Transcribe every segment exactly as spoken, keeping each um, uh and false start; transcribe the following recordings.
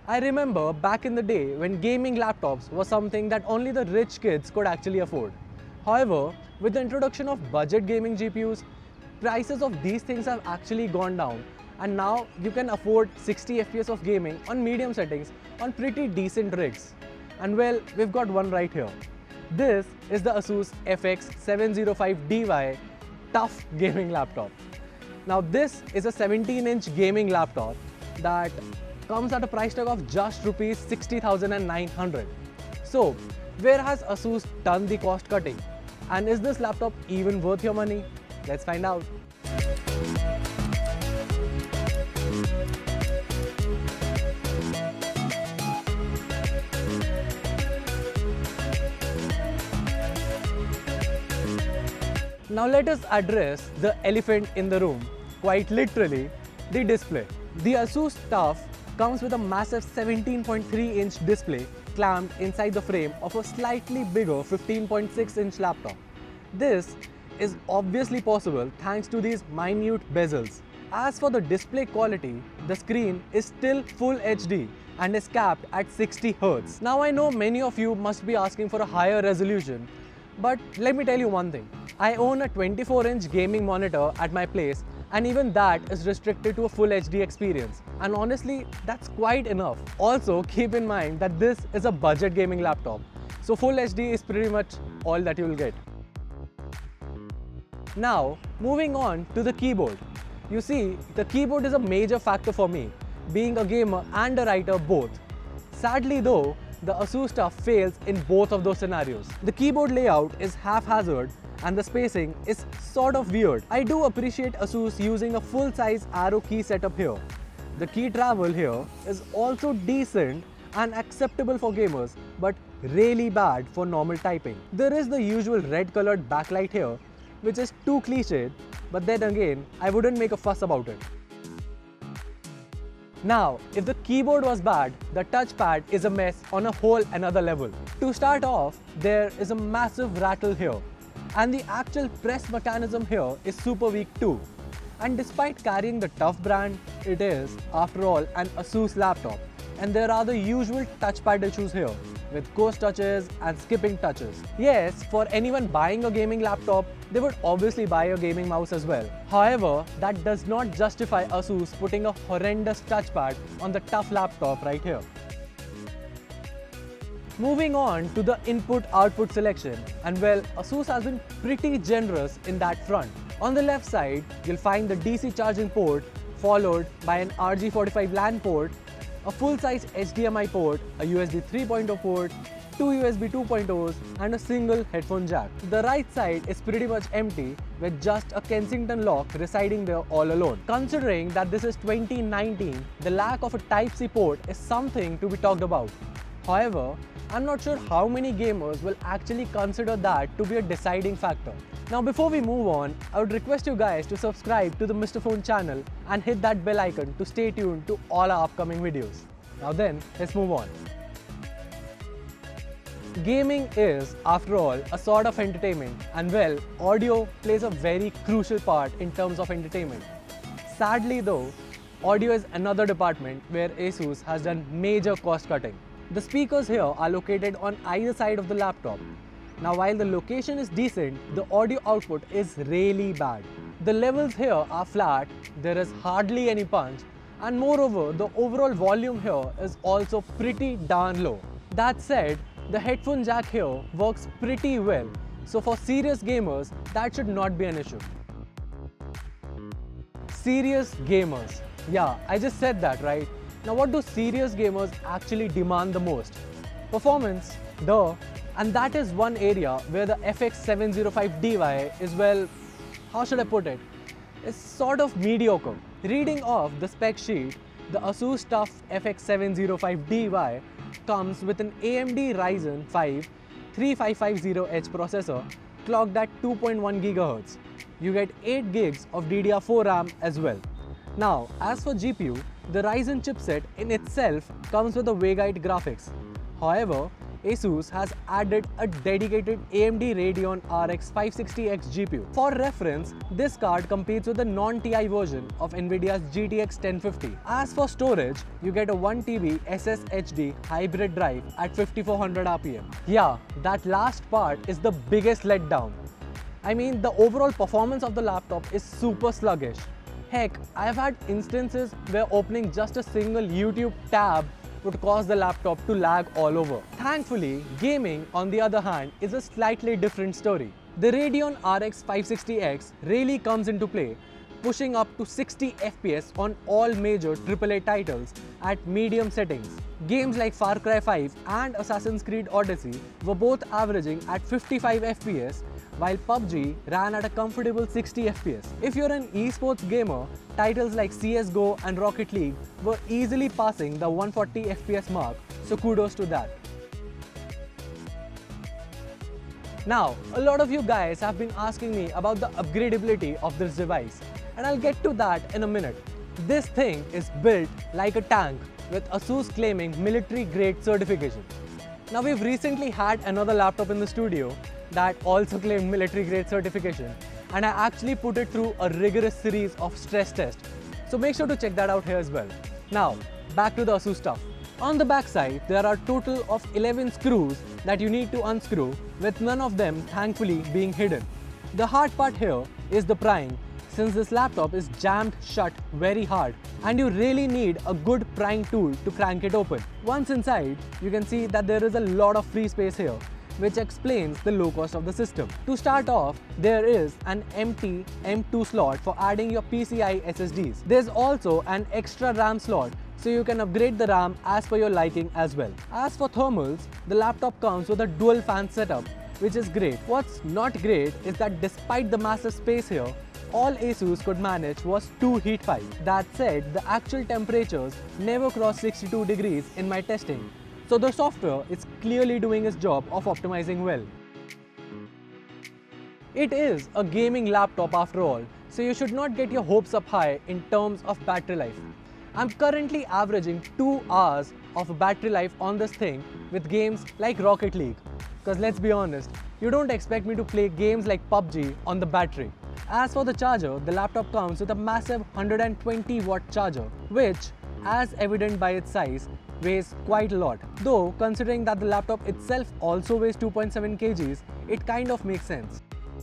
I remember back in the day when gaming laptops was something that only the rich kids could actually afford. However, with the introduction of budget gaming G P Us, prices of these things have actually gone down, and now you can afford sixty F P S of gaming on medium settings on pretty decent rigs. And well, we've got one right here. This is the ASUS T U F X seven oh five D Y TUF gaming laptop. Now this is a seventeen inch gaming laptop that comes at a price tag of just rupees sixty thousand nine hundred. So where has ASUS done the cost cutting? And is this laptop even worth your money? Let's find out. Now let us address the elephant in the room, quite literally, the display. The ASUS TUF comes with a massive seventeen point three inch display clamped inside the frame of a slightly bigger fifteen point six inch laptop. This is obviously possible thanks to these minute bezels. As for the display quality, the screen is still full H D and is capped at sixty hertz. Now I know many of you must be asking for a higher resolution, but let me tell you one thing. I own a twenty-four inch gaming monitor at my place, and even that is restricted to a full H D experience. And honestly, that's quite enough. Also, keep in mind that this is a budget gaming laptop, so full H D is pretty much all that you will get. Now, moving on to the keyboard. You see, the keyboard is a major factor for me, being a gamer and a writer both. Sadly though, the ASUS TUF fails in both of those scenarios. The keyboard layout is haphazard and the spacing is sort of weird. I do appreciate ASUS using a full-size arrow key setup here. The key travel here is also decent and acceptable for gamers, but really bad for normal typing. There is the usual red-colored backlight here, which is too cliched, but then again, I wouldn't make a fuss about it. Now, if the keyboard was bad, the touchpad is a mess on a whole another level. To start off, there is a massive rattle here, and the actual press mechanism here is super weak too. And despite carrying the TUF brand, it is, after all, an ASUS laptop, and there are the usual touchpad issues here, with ghost touches and skipping touches. Yes, for anyone buying a gaming laptop, they would obviously buy a gaming mouse as well. However, that does not justify ASUS putting a horrendous touchpad on the TUF laptop right here. Moving on to the input-output selection, and well, ASUS has been pretty generous in that front. On the left side, you'll find the D C charging port, followed by an R J forty-five LAN port, a full-size H D M I port, a U S B three point oh port, two U S B two point ohs and a single headphone jack. The right side is pretty much empty with just a Kensington lock residing there all alone. Considering that this is twenty nineteen, the lack of a Type C port is something to be talked about. However, I'm not sure how many gamers will actually consider that to be a deciding factor. Now before we move on, I would request you guys to subscribe to the Mister Phone channel and hit that bell icon to stay tuned to all our upcoming videos. Now then, let's move on. Gaming is, after all, a sort of entertainment, and well, audio plays a very crucial part in terms of entertainment. Sadly though, audio is another department where ASUS has done major cost cutting. The speakers here are located on either side of the laptop. Now while the location is decent, the audio output is really bad. The levels here are flat, there is hardly any punch, and moreover, the overall volume here is also pretty darn low. That said, the headphone jack here works pretty well, so for serious gamers, that should not be an issue. Serious gamers. Yeah, I just said that, right? Now what do serious gamers actually demand the most? Performance, duh, and that is one area where the F X seven oh five D Y is, well, how should I put it? It's sort of mediocre. Reading off the spec sheet, the ASUS TUF F X seven oh five D Y comes with an A M D Ryzen five thirty-five fifty H processor clocked at two point one gigahertz. You get eight gigs of D D R four RAM as well. Now, as for G P U, the Ryzen chipset in itself comes with a Veigite graphics. However, ASUS has added a dedicated A M D Radeon R X five sixty X G P U. For reference, this card competes with the non-T I version of Nvidia's G T X ten fifty. As for storage, you get a one T B S S H D hybrid drive at fifty-four hundred R P M. Yeah, that last part is the biggest letdown. I mean, the overall performance of the laptop is super sluggish. Heck, I have had instances where opening just a single YouTube tab would cause the laptop to lag all over. Thankfully, gaming, on the other hand, is a slightly different story. The Radeon R X five sixty X really comes into play, pushing up to sixty F P S on all major triple A titles at medium settings. Games like Far Cry five and Assassin's Creed Odyssey were both averaging at fifty-five F P S, while P U B G ran at a comfortable sixty F P S. If you're an esports gamer, titles like C S G O and Rocket League were easily passing the one forty F P S mark, so kudos to that. Now, a lot of you guys have been asking me about the upgradability of this device, and I'll get to that in a minute. This thing is built like a tank, with ASUS claiming military grade certification. Now, we've recently had another laptop in the studio that also claimed military grade certification, and I actually put it through a rigorous series of stress tests. So make sure to check that out here as well. Now, back to the ASUS stuff. On the back side, there are a total of eleven screws that you need to unscrew, with none of them thankfully being hidden. The hard part here is the prying, since this laptop is jammed shut very hard and you really need a good prying tool to crank it open. Once inside, you can see that there is a lot of free space here, which explains the low cost of the system. To start off, there is an empty M two slot for adding your P C I S S Ds. There's also an extra RAM slot, so you can upgrade the RAM as per your liking as well. As for thermals, the laptop comes with a dual fan setup, which is great. What's not great is that despite the massive space here, all ASUS could manage was two heat pipes. That said, the actual temperatures never crossed sixty-two degrees in my testing, so the software is clearly doing its job of optimizing well. It is a gaming laptop after all, so you should not get your hopes up high in terms of battery life. I'm currently averaging two hours of battery life on this thing with games like Rocket League. Because let's be honest, you don't expect me to play games like P U B G on the battery. As for the charger, the laptop comes with a massive one hundred twenty watt charger, which, as evident by its size, weighs quite a lot. Though, considering that the laptop itself also weighs two point seven kilograms, it kind of makes sense.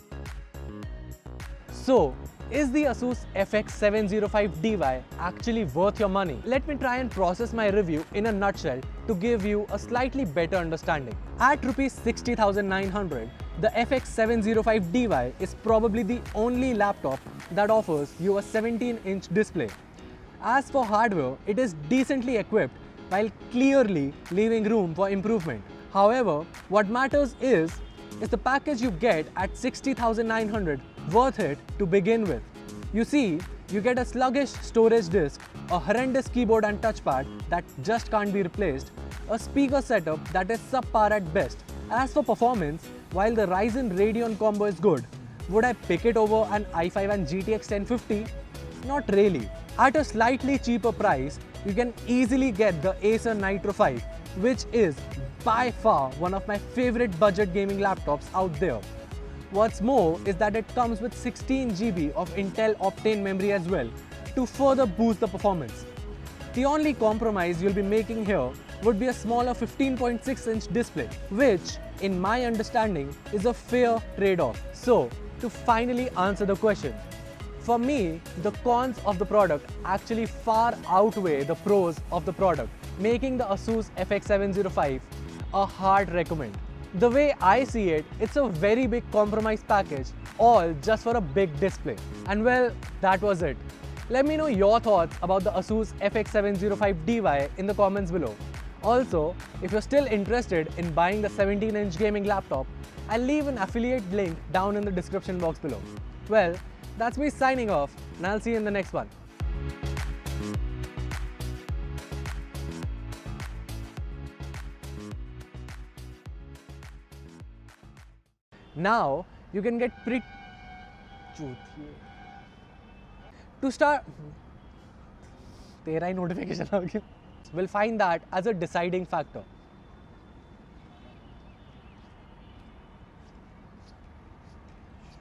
So, is the ASUS F X seven oh five D Y actually worth your money? Let me try and process my review in a nutshell to give you a slightly better understanding. At rupees sixty thousand nine hundred, the F X seven oh five D Y is probably the only laptop that offers you a seventeen inch display. As for hardware, it is decently equipped while clearly leaving room for improvement. However, what matters is, is the package you get at sixty thousand nine hundred worth it to begin with? You see, you get a sluggish storage disk, a horrendous keyboard and touchpad that just can't be replaced, a speaker setup that is subpar at best. As for performance, while the Ryzen Radeon combo is good, would I pick it over an i five and G T X ten fifty? Not really. At a slightly cheaper price, you can easily get the Acer Nitro five, which is by far one of my favorite budget gaming laptops out there. What's more is that it comes with sixteen gigabytes of Intel Optane memory as well to further boost the performance. The only compromise you'll be making here would be a smaller fifteen point six inch display, which, in my understanding, is a fair trade-off. So, to finally answer the question, for me, the cons of the product actually far outweigh the pros of the product, making the ASUS F X seven oh five a hard recommend. The way I see it, it's a very big compromise package, all just for a big display. And well, that was it. Let me know your thoughts about the ASUS F X seven oh five D Y in the comments below. Also, if you're still interested in buying the seventeen inch gaming laptop, I'll leave an affiliate link down in the description box below. Well, that's me signing off, and I'll see you in the next one. Now, you can get pretty... To start... तेरा ही notification आ गया. We'll find that as a deciding factor.